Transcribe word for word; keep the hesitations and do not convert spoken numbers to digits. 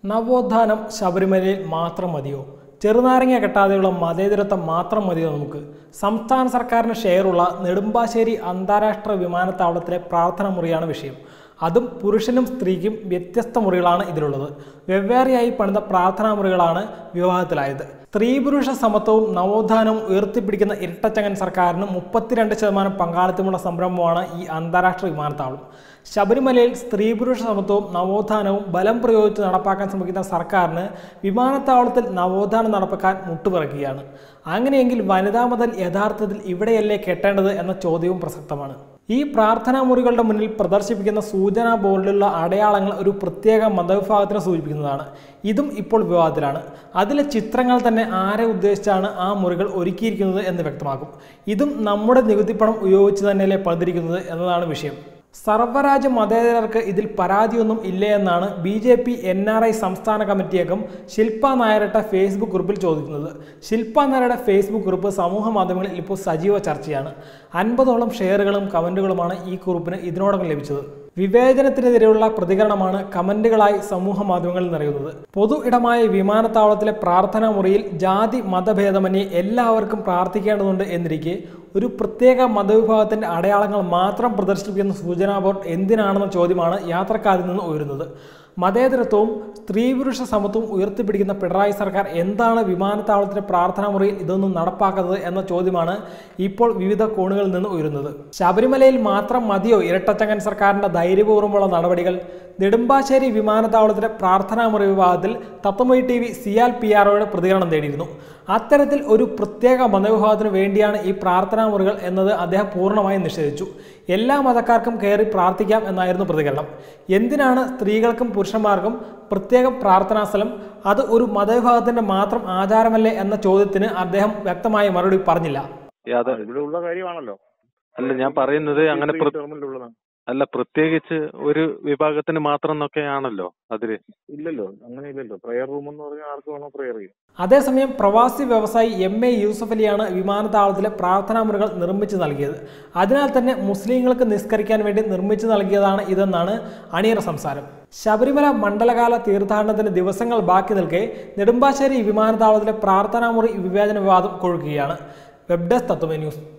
നവോത്ഥാനം ശബരിമലയിൽ മാത്രം മതിയോ? ചെറുനാരങ്ങ കെട്ടാതെയുള്ള മതേതരത്വം മാത്രം മതിയോ നമുക്ക്? സംസ്ഥാന സർക്കാരിന് ഷെയറുള്ള നെടുമ്പാശ്ശേരി അന്താരാഷ്ട്ര വിമാനത്താവളത്തിലെ പ്രാർത്ഥനാ മുറിയാണ് വിഷയം. അതും പുരുഷനും സ്ത്രീക്കും വ്യത്യസ്ത മുറികളാണ് ഇതിലുള്ളത്. വെവ്വേറെയായി പണിത പ്രാർത്ഥനാ മുറികളാണ് വിവാഹത്തിലായത്. സ്ത്രീ പുരുഷ സമത്വവും നവോത്ഥാനവും ഉയർത്തിപ്പിടിക്കുന്ന ഇരട്ടച്ചങ്ങൻ സർക്കാരിന് മുപ്പത്തിരണ്ട് ശതമാനം പങ്കാളിത്തമുള്ള സംരംഭമാണ് ഈ അന്താരാഷ്ട്ര വിമാനത്താവളം. ശബരിമലയിൽ സ്ത്രീ പുരുഷ സമത്വവും നവോത്ഥാനവും ബലം പ്രയോഗിച്ച് നടപ്പാക്കാൻ ശ്രമിക്കുന്ന സർക്കാരിന് വിമാനത്താവളത്തിൽ നവോത്ഥാനം നടപ്പാക്കാൻ മുട്ടുപിറക്കുകയാണ്. അങ്ങനെയെങ്കിൽ വനിതാ മതിൽ യഥാർത്ഥത്തിൽ ഇവിടെയല്ലേ കെട്ടേണ്ടത് എന്ന ചോദ്യവും പ്രസക്തമാണ്. ഈ പ്രാർത്ഥനാ മുറികളുടെ മുന്നിൽ പ്രദർശിപ്പിക്കുന്ന സൂചനാ ബോർഡിലുള്ള അടയാളങ്ങൾ ഒരു പ്രത്യേക മതവിഭാഗത്തിനെ സൂചിപ്പിക്കുന്നതാണ്. ഇതും ഇപ്പോൾ വിവാദത്തിലാണ്. അതിലെ ചിത്രങ്ങൾ തന്നെ ആരെ ഉദ്ദേശിച്ചാണ് ആ മുറികൾ ഒരുക്കിയിരിക്കുന്നത് എന്ന് വ്യക്തമാക്കും. ഇതും നമ്മുടെ നികുതിപ്പണം ഉപയോഗിച്ച് തന്നെയല്ലേ പണിതിരിക്കുന്നത് എന്നതാണ് വിഷയം. സർവ്വരാജ്യ മതേതരർക്ക് ഇതിൽ പരാതിയൊന്നും ഇല്ലേ എന്നാണ് B J P N R I സംസ്ഥാന കമ്മിറ്റി അംഗം ശില്പ നായരുടെ ഫേസ്ബുക്ക് ഗ്രൂപ്പിൽ ചോദിക്കുന്നത്. ശില്പ നായരുടെ ഫേസ്ബുക്ക് ഗ്രൂപ്പ് സമൂഹ മാധ്യമങ്ങളിൽ ഇപ്പോൾ സജീവ ചർച്ചയാണ്. അൻപതോളം ഷെയറുകളും കമൻറ്റുകളുമാണ് ഈ ഗ്രൂപ്പിന് ഇതിനോടകം ലഭിച്ചത്. വിവേചനത്തിനെതിരെയുള്ള പ്രതികരണമാണ് കമന്റുകളായി സമൂഹ മാധ്യമങ്ങളിൽ നിറയുന്നത്. പൊതു ഇടമായ വിമാനത്താവളത്തിലെ പ്രാർത്ഥനാ മുറിയിൽ ജാതി മതഭേദമന്യേ എല്ലാവർക്കും പ്രാർത്ഥിക്കേണ്ടതുണ്ട് എന്നിരിക്കെ ഒരു പ്രത്യേക മതവിഭാഗത്തിന്റെ അടയാളങ്ങൾ മാത്രം പ്രദർശിപ്പിക്കുന്ന സൂചനാ ബോർഡ് എന്തിനാണെന്ന ചോദ്യമാണ് യാത്രക്കാരിൽ നിന്ന് ഉയരുന്നത്. മതേതരത്വവും സ്ത്രീ പുരുഷ സമത്വവും ഉയർത്തിപ്പിടിക്കുന്ന പിണറായി സർക്കാർ എന്താണ് വിമാനത്താവളത്തിലെ പ്രാർത്ഥനാ മുറിയിൽ ഇതൊന്നും നടപ്പാക്കുന്നത് എന്ന ചോദ്യമാണ് ഇപ്പോൾ വിവിധ കോണുകളിൽ നിന്ന് ഉയരുന്നത്. ശബരിമലയിൽ മാത്രം മതിയോ ഇരട്ടച്ചങ്ങൻ സർക്കാരിന്റെ ധൈര്യപൂർവ്വമുള്ള നടപടികൾ? നെടുമ്പാശ്ശേരി വിമാനത്താവളത്തിലെ പ്രാർത്ഥനാ മുറി വിഭാഗത്തിൽ Tatwamayi T V CIAL P R ഒയുടെ പ്രതികരണം തേടിയിരുന്നു. അത്തരത്തിൽ ഒരു പ്രത്യേക മതവിഭാഗത്തിന് വേണ്ടിയാണ് ഈ പ്രാർത്ഥനാ മുറികൾ എന്നത് അദ്ദേഹം പൂർണ്ണമായും നിഷേധിച്ചു. എല്ലാ മതക്കാർക്കും കയറി പ്രാർത്ഥിക്കാം എന്നായിരുന്നു പ്രതികരണം. എന്തിനാണ് സ്ത്രീകൾക്കും പുരുഷന്മാർക്കും പ്രത്യേകം പ്രാർത്ഥനാ സ്ഥലം? അത് ഒരു മതവിഭാഗത്തിന്റെ മാത്രം ആചാരമല്ലേ എന്ന ചോദ്യത്തിന് അദ്ദേഹം വ്യക്തമായ മറുപടി പറഞ്ഞില്ല. കാര്യമാണല്ലോ. അല്ല, ഞാൻ പറയുന്നത് അങ്ങനെ അല്ല, പ്രത്യേകിച്ച് ഒരു വിഭാഗത്തിന് മാത്രം എന്നൊക്കെയാണല്ലോ അതില്. ഇല്ലല്ലോ, അങ്ങനെ ഇല്ലല്ലോ. പ്രയർ റൂം എന്ന് പറഞ്ഞാൽ ആർക്ക് വേണോ പ്രയർ ചെയ്യാം. അതേസമയം പ്രവാസി വ്യവസായി എം എ യൂസഫ് അലിയാണ് വിമാനത്താവളത്തിലെ പ്രാർത്ഥനാ മുറികൾ നിർമ്മിച്ചു നൽകിയത്. അതിനാൽ തന്നെ മുസ്ലിങ്ങൾക്ക് നിസ്കരിക്കാൻ വേണ്ടി നിർമ്മിച്ചു നൽകിയതാണ് ഇതെന്നാണ് അണിയറ സംസാരം. ശബരിമല മണ്ഡലകാല തീർത്ഥാടനത്തിന് ദിവസങ്ങൾ ബാക്കി നിൽക്കെ നെടുമ്പാശ്ശേരി വിമാനത്താവളത്തിലെ പ്രാർത്ഥനാ മുറി വിവേചന വിവാദം കൊഴുക്കുകയാണ്. Web desk Tatwamayi news.